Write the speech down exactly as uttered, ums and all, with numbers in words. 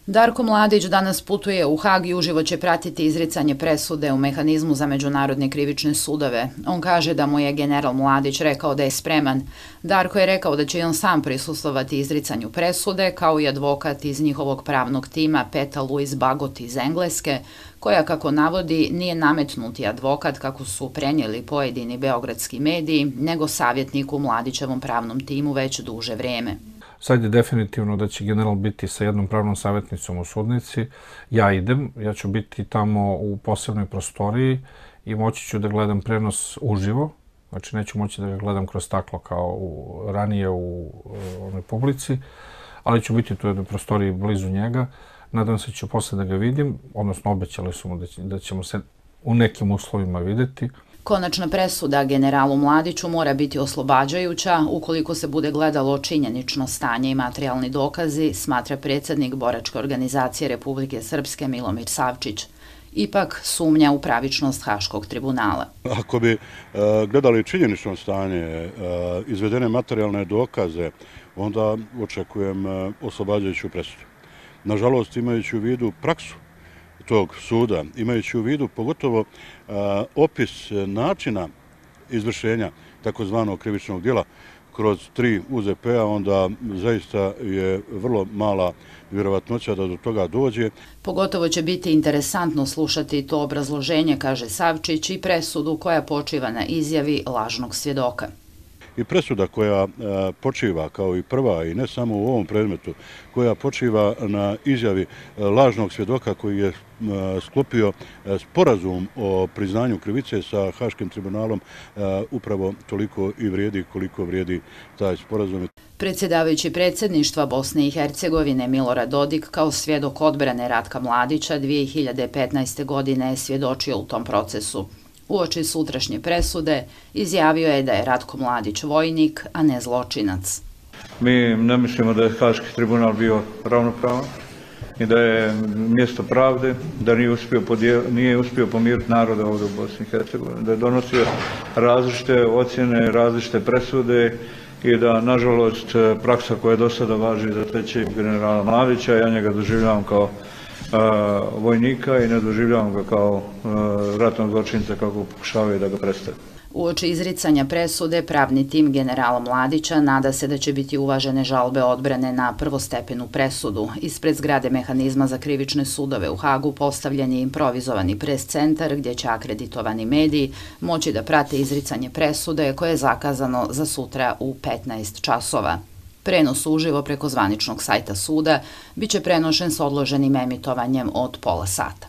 Darko Mladić danas putuje u Hag i uživo će pratiti izricanje presude u mehanizmu za međunarodne krivične sudove. On kaže da mu je general Mladić rekao da je spreman. Darko je rekao da će i on sam prisustvovati izricanju presude, kao i advokat iz njihovog pravnog tima Peta Louise Bagot iz Engleske, koja, kako navodi, nije nametnuti advokat kako su prenijeli pojedini beogradski mediji, nego savjetnik u Mladićevom pravnom timu već duže vreme. Sad je definitivno da će general biti sa jednom pravnom savjetnicom u sudnici. Ja idem, ja ću biti tamo u posebnoj prostoriji i moći ću da gledam prenos uživo. Znači neću moći da ga gledam kroz staklo kao u, ranije u onoj publici, ali ću biti tu u jednoj prostoriji blizu njega. Nadam se ću posle da ga vidim, odnosno obećali su mu da, će, da ćemo se u nekim uslovima videti. Konačna presuda generalu Mladiću mora biti oslobađajuća ukoliko se bude gledalo činjenično stanje i materijalni dokazi, smatra predsjednik boračke organizacije Republike Srpske Milomir Savčić. Ipak sumnja u pravičnost Haškog tribunala. Ako bi gledali činjenično stanje, izvedene materijalne dokaze, onda očekujem oslobađajuću presudu. Nažalost, imajući u vidu praksu tog suda, imajući u vidu pogotovo opis načina izvršenja takozvanog krivičnog djela kroz tri U Z P-a, onda zaista je vrlo mala vjerovatnoća da do toga dođe. Pogotovo će biti interesantno slušati to obrazloženje, kaže Savčić, i presudu koja počiva na izjavi lažnog svjedoka. I presuda koja počiva kao i prva, i ne samo u ovom predmetu, koja počiva na izjavi lažnog svjedoka koji je sklopio sporazum o priznanju krivice sa Haškim tribunalom, upravo toliko i vrijedi koliko vrijedi taj sporazum. Predsjedavajući predsjedništva Bosne i Hercegovine Milorad Dodik kao svjedok odbrane Ratka Mladića dvije hiljade petnaeste. godine je svjedočio u tom procesu. Uoči sutrašnje presude izjavio je da je Ratko Mladić vojnik, a ne zločinac. Mi ne mislimo da je Haški tribunal bio ravnopravan i da je mjesto pravde, da nije uspio, podijel, nije uspio pomiriti naroda ovdje u Bosni i Hercegovini, da je donosio različite ocjene, različite presude i da, nažalost, praksa koja do sada važi za tečaj generala Mladića, ja njega doživljavam kao vojnika i ne doživljavam ga kao ratnog zločinca kako pokušavaju da ga predstave. Uoči izricanja presude, pravni tim generala Mladića nada se da će biti uvažene žalbe odbrane na prvostepenu presudu. Ispred zgrade mehanizma za krivične sudove u Hagu postavljen je improvizovani pres centar gdje će akreditovani mediji moći da prate izricanje presude koje je zakazano za sutra u petnaest časova. Prenos uživo preko zvaničnog sajta suda biće prenošen s odloženim emitovanjem od pola sata.